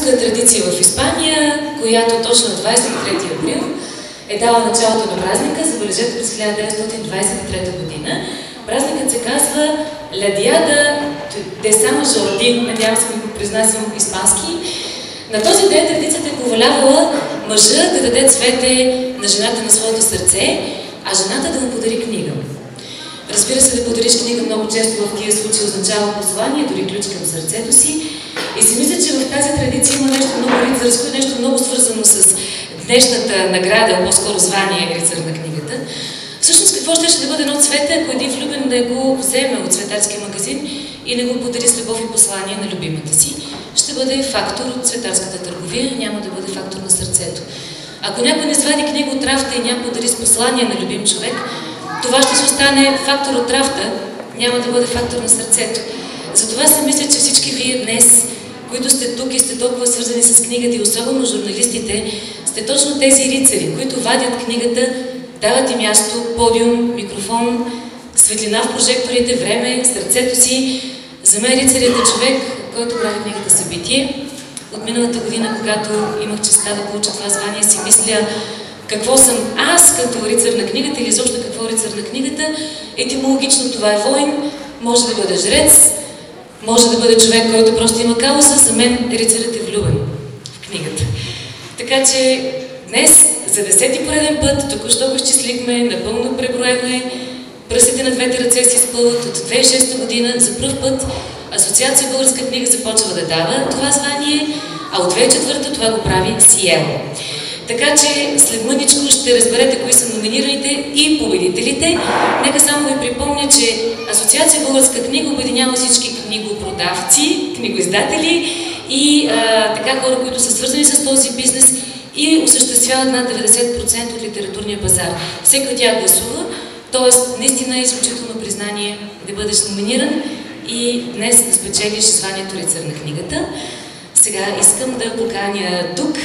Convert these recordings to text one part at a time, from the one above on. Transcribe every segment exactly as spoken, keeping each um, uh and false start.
романтическа традиция в Испания, която точно на двадесет и трети април е дала началото на празника, забележете, през хиляда деветстотин двадесет и трета година. Празникът се казва La Diada de San Jordi, надявам се да го произнасям испански. На този ден традицията е повелявала мъжа да даде цвете на жената на своето сърце, а жената да му подари книга. Разбира се, да подариш книга много често в тия случаи означава послание, дори ключ към сърцето си. И си мисля, че в тази традиция има нещо много рицарско и нещо много свързано с днешната награда, по-скоро звание рицар на книгата. Всъщност, какво ще, ще да бъде едно цвете, ако един влюбен да го вземе от цветарския магазин и не го подари с любов и послание на любимата си? Ще бъде фактор от цветарската търговия, няма да бъде фактор на сърцето. Ако някой не свади книга от рафта и няма подари с послание на любим човек, това ще се остане фактор от рафта, няма да бъде фактор на сърцето. Затова си мисля, че всички вие днес, които сте тук и сте толкова свързани с книгата и особено журналистите, сте точно тези рицари, които вадят книгата, дават и място, подиум, микрофон, светлина в прожекторите, време, сърцето си. За мен рицарят е човек, който прави книгата събитие. От миналата година, когато имах честа да получа това звание, си мисля какво съм аз като рицар на книгата или изобщо какво рицар на книгата. Етимологично това е воин, може да бъде жрец, може да бъде човек, който просто има кауза. За мен рицарят е влюбен в книгата. Така че днес, за десети пореден път, току-що го изчислихме, напълно преброехме, пръстите на двете ръце си изпълват. От две хиляди и шеста година за пръв път Асоциация Българска книга започва да дава това звание, а от две хиляди и четвърта това го прави Сиел. Така че след мъничко ще разберете кои са номинираните и победителите. Нека само ви припомня, че Асоциация Българска книга обединява всички книгопродавци, книгоиздатели и а, така хора, които са свързани с този бизнес и осъществяват над деветдесет процента от литературния пазар. Всеки от тях гласува, т.е. наистина е изключително признание да бъдеш номиниран и днес да спечелиш званието рицар на книгата. Сега искам да поканя тук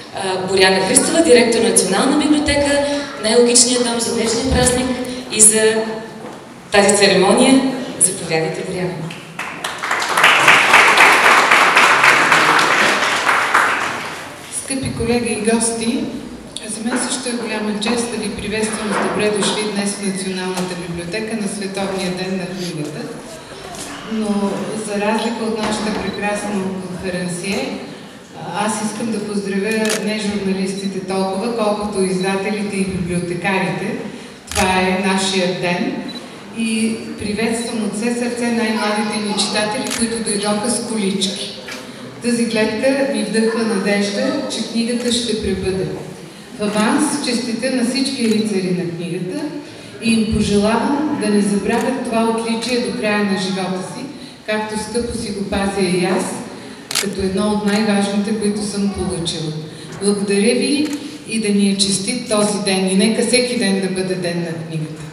Боряна Христова, директор на Национална библиотека, най-логичният дом за днешния празник и за тази церемония. Заповядайте, Боряна. Скъпи колеги и гости, за мен също е голяма чест да ви приветствам с добре дошли днес в Националната библиотека на Световния ден на книгата. Но за разлика от нашата прекрасна конференция, аз искам да поздравя не журналистите толкова, колкото издателите и библиотекарите. Това е нашия ден. И приветствам от все сърце най-младите ни читатели, които дойдоха с колички. Тази гледка ми вдъхва надежда, че книгата ще пребъде. В аванс честитя на всички рицари на книгата и им пожелавам да не забравят това отличие до края на живота си, както скъпо си го пазя и аз, като едно от най-важните, които съм получила. Благодаря ви и да ни е честит този ден и нека всеки ден да бъде ден на книгата.